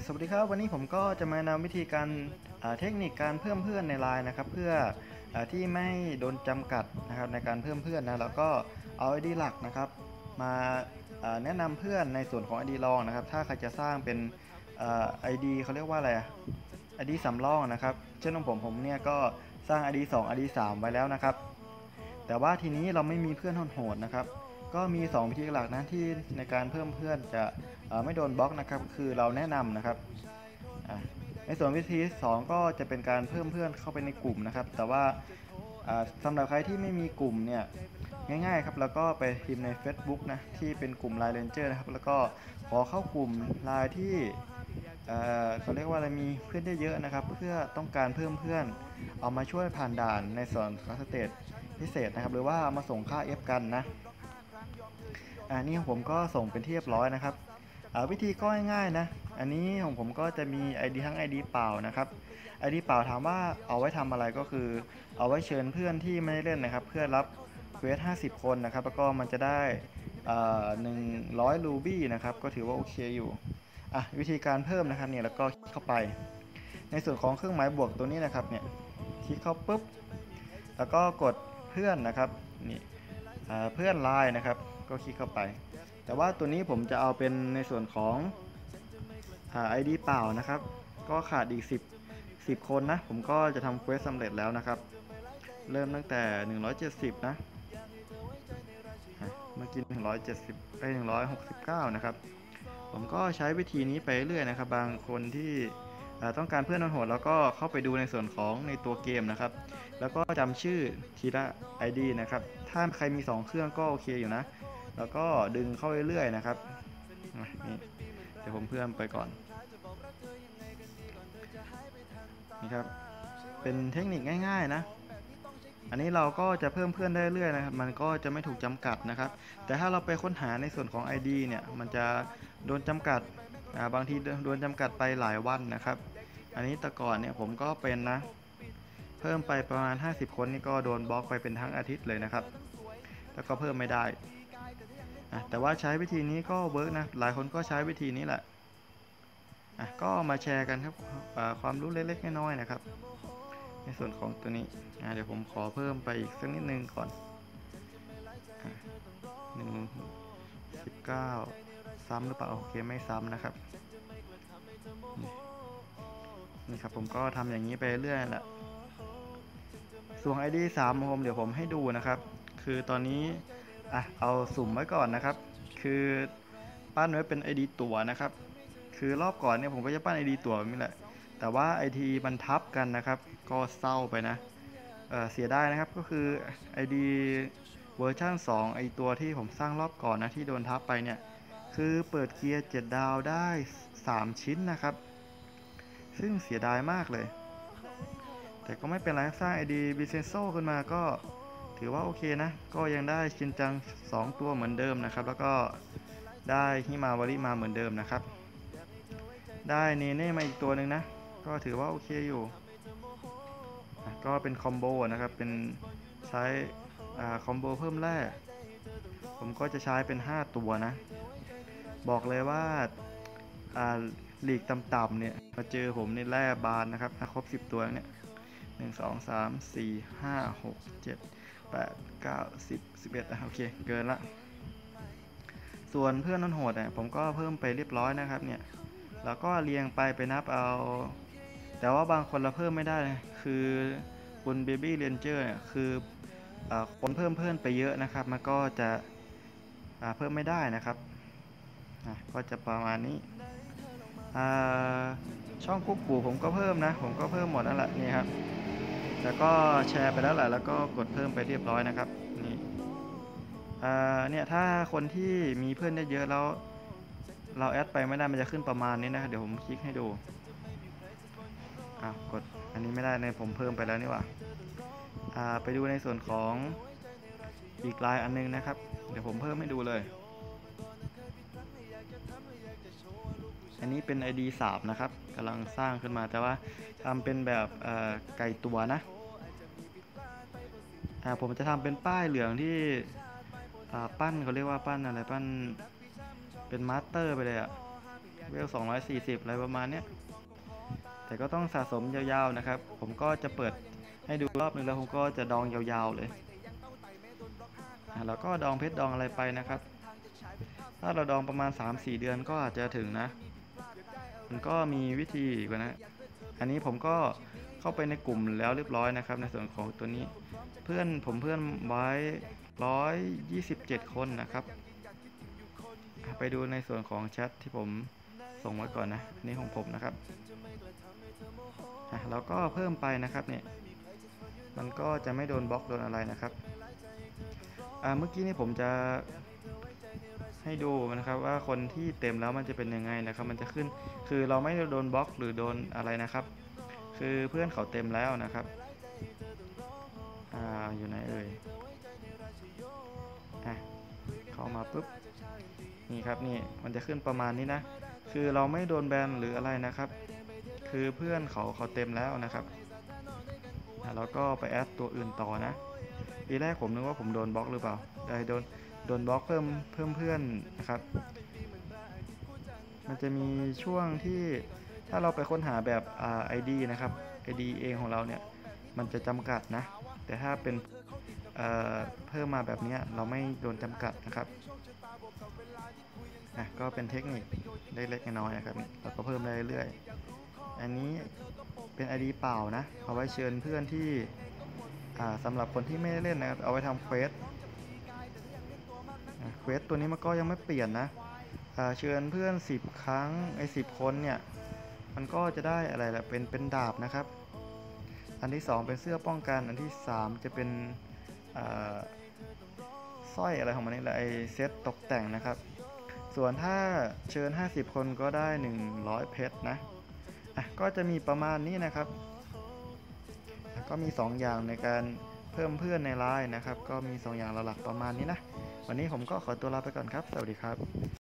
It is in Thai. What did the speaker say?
สวัสดีครับวันนี้ผมก็จะมานำวิธีการเทคนิคการเพิ่มเพื่อนใน LINE นะครับเพื่อที่ไม่โดนจำกัดนะครับในการเพิ่มเพื่อนนะแล้วก็เอา ID หลักนะครับมาแนะนำเพื่อนในส่วนของ ID รองนะครับถ้าใครจะสร้างเป็นID เขาเรียกว่าอะไรID สำรองนะครับเช่นของผมเนี่ยก็สร้าง ID 2 ID 3ไว้แล้วนะครับแต่ว่าทีนี้เราไม่มีเพื่อนโหดๆนะครับก็มี2วิธีหลักนะที่ในการเพิ่มเพื่อนจะไม่โดนบล็อกนะครับคือเราแนะนำนะครับในส่วนวิธี2ก็จะเป็นการเพิ่มเพื่อนเข้าไปในกลุ่มนะครับแต่ว่าสำหรับใครที่ไม่มีกลุ่มเนี่ยง่ายๆครับแล้วก็ไปพิมพ์ใน Facebook นะที่เป็นกลุ่ม Line Ranger นะครับแล้วก็ขอเข้ากลุ่ม Line ที่เขาเรียกว่าอะไรมีเพื่อนได้เยอะนะครับเพื่อต้องการเพิ่มเพื่อนเอามาช่วยผ่านด่านในส่วนของสเตจพิเศษนะครับหรือว่ามาส่งค่า F กันนะนี่ของผมก็ส่งเป็นที่เรียบร้อยนะครับวิธีก็ง่ายๆนะอันนี้ของผมก็จะมี ID ทั้ง ID เปล่านะครับ ID เปล่าถามว่าเอาไว้ทำอะไรก็คือเอาไว้เชิญเพื่อนที่ไม่ได้เล่นนะครับเพื่อรับเควส50 คนนะครับแล้วก็มันจะได้100 รูบี้นะครับก็ถือว่าโอเคอยู่วิธีการเพิ่มนะครับเนี่ยแล้วก็คลิกเข้าไปในส่วนของเครื่องหมายบวกตัวนี้นะครับเนี่ยคลิกเข้าปุ๊บแล้วก็กดเพื่อนนะครับนี่เพื่อนไลน์นะครับก็คลิกเข้าไปแต่ว่าตัวนี้ผมจะเอาเป็นในส่วนของID เปล่านะครับก็ขาดอีก10 คนนะผมก็จะทำเควสสำเร็จแล้วนะครับเริ่มตั้งแต่170นะเมื่อกี้170ไป169นะครับผมก็ใช้วิธีนี้ไปเรื่อยนะครับบางคนที่ต้องการเพื่อนโหดแล้วก็เข้าไปดูในส่วนของในตัวเกมนะครับแล้วก็จำชื่อทีละ ID นะครับถ้าใครมี2เครื่องก็โอเคอยู่นะแล้วก็ดึงเข้าเรื่อยๆนะครับนี่เดี๋ยวผมเพิ่มไปก่อนนี่ครับเป็นเทคนิคง่ายๆนะอันนี้เราก็จะเพิ่มเพื่อนได้เรื่อยนะครับมันก็จะไม่ถูกจำกัดนะครับแต่ถ้าเราไปค้นหาในส่วนของ ID เนี่ยมันจะโดนจำกัดบางทีโดนจำกัดไปหลายวันนะครับอันนี้แต่ก่อนเนี่ยผมก็เป็นนะเพิ่มไปประมาณ50 คนนี่ก็โดนบล็อกไปเป็นทั้งอาทิตย์เลยนะครับแล้วก็เพิ่มไม่ได้แต่ว่าใช้วิธีนี้ก็เวิร์กนะหลายคนก็ใช้วิธีนี้แหละก็มาแชร์กันครับความรู้เล็กๆน้อยๆนะครับในส่วนของตัวนี้เดี๋ยวผมขอเพิ่มไปอีกสักนิดนึงก่อน19ซ้ำหรือเปล่าโอเคไม่ซ้ำนะครับนี่ครับผมก็ทำอย่างนี้ไปเรื่อยแหละส่วน ID 3ผมเดี๋ยวผมให้ดูนะครับคือตอนนี้เอาสุ่มไว้ก่อนนะครับคือปั้นไว้เป็น ID ตัวนะครับคือรอบก่อนเนี่ยผมก็จะปั้น ID ตัวนี่แหละแต่ว่า ID มันทับกันนะครับก็เศร้าไปนะเสียดายนะครับก็คือ ID เวอร์ชัน2ไอตัวที่ผมสร้างรอบก่อนนะที่โดนทับไปเนี่ยคือเปิดเกียร์7 ดาวได้3 ชิ้นนะครับซึ่งเสียดายมากเลยแต่ก็ไม่เป็นไรสร้าง ID บิเซนโซขึ้นมาก็ถือว่าโอเคนะก็ยังได้ชินจัง2 ตัวเหมือนเดิมนะครับแล้วก็ได้ฮิมาวาริมาเหมือนเดิมนะครับได้เนเน่มาอีกตัวหนึ่งนะก็ถือว่าโอเคอยู่ก็เป็นคอมโบนะครับเป็นใช้คอมโบเพิ่มแร่ผมก็จะใช้เป็น5 ตัวนะบอกเลยว่าลีกต่ำๆเนี่ยมาเจอผมในแร่บานนะครับครบ10 ตัวเนี่ย1 2 3 4 5 6 7 8 9 10 11โอเคเกินละส่วนเพื่อนนั่นโหดผมก็เพิ่มไปเรียบร้อยนะครับเนี่ยแล้วก็เรียงไปนับเอาแต่ว่าบางคนเราเพิ่มไม่ได้คือคุณเบบี้เรนเจอร์เนี่ยคือคนเพิ่มเพื่อนไปเยอะนะครับมันก็จะเพิ่มไม่ได้นะครับก็จะประมาณนี้ช่องกุ๊กกูผมก็เพิ่มนะผมก็เพิ่มหมดนั่นแหละนี่ครับแล้วก็แชร์ไปแล้วแหละแล้วก็กดเพิ่มไปเรียบร้อยนะครับนี่เนี่ยถ้าคนที่มีเพื่อนเยอะแล้วเราแอดไปไม่ได้มันจะขึ้นประมาณนี้นะเดี๋ยวผมคลิกให้ดูกดอันนี้ไม่ได้เนี่ยผมเพิ่มไปแล้วนี่หว่าไปดูในส่วนของอีกไลน์อันนึงนะครับเดี๋ยวผมเพิ่มให้ดูเลยอันนี้เป็น ID 3นะครับกำลังสร้างขึ้นมาแต่ว่าทำเป็นแบบไก่ตัวนะผมจะทำเป็นป้ายเหลืองที่ปั้นเขาเรียกว่าปั้นอะไรปั้นเป็นมาสเตอร์ไปเลยเวล240อะไรประมาณเนี้ยแต่ก็ต้องสะสมยาวๆนะครับผมก็จะเปิดให้ดูรอบนึงแล้วผมก็จะดองยาวๆเลยแล้วก็ดองเพชรดองอะไรไปนะครับถ้าเราดองประมาณ 3-4 เดือนก็อาจจะถึงนะมันก็มีวิธีกว่านะอันนี้ผมก็เข้าไปในกลุ่มแล้วเรียบร้อยนะครับในส่วนของตัวนี้เพื่อนไว้127 คนนะครับไปดูในส่วนของแชทที่ผมส่งไว้ก่อนนะนี่ของผมนะครับแล้วก็เพิ่มไปนะครับเนี่ยมันก็จะไม่โดนบล็อกโดนอะไรนะครับเมื่อกี้นี่ผมจะให้ดูนะครับว่าคนที่เต็มแล้วมันจะเป็นยังไงนะครับมันจะขึ้นคือเราไม่โดนบล็อกหรือโดนอะไรนะครับคือเพื่อนเขาเต็มแล้วนะครับอยู่ไหนเอ่ยเข้ามาปุ๊บนี่ครับนี่มันจะขึ้นประมาณนี้นะคือเราไม่โดนแบนหรืออะไรนะครับคือเพื่อนเขาเต็มแล้วนะครับแล้วก็ไปแอดตัวอื่นต่อนะทีแรกผมนึกว่าผมโดนบล็อกหรือเปล่าโดนบล็อกเพิ่มเพื่อนนะครับมันจะมีช่วงที่ถ้าเราไปค้นหาแบบID นะครับ ID เองของเราเนี่ยมันจะจำกัดนะแต่ถ้าเป็นเพิ่มมาแบบนี้เราไม่โดนจำกัดนะครับก็เป็นเทคนิคเล็กๆน้อยๆนะครับเราก็เพิ่มเรื่อยๆอันนี้เป็น ID เปล่านะเอาไว้เชิญเพื่อนที่สำหรับคนที่ไม่ได้เล่นนะครับเอาไว้ทำเควสตัวนี้มันก็ยังไม่เปลี่ยนนะเชิญเพื่อน10 ครั้ง10 คนเนี่ยมันก็จะได้อะไรล่ะเป็นดาบนะครับอันที่2เป็นเสื้อป้องกันอันที่3จะเป็นสร้อยอะไรของมันนี่แหละเซตตกแต่งนะครับส่วนถ้าเชิญ50 คนก็ได้100เพชรนะก็จะมีประมาณนี้นะครับก็มี2อย่างในการเพิ่มเพื่อนในไลน์นะครับก็มี2อย่างหลักๆประมาณนี้นะวันนี้ผมก็ขอตัวลาไปก่อนครับสวัสดีครับ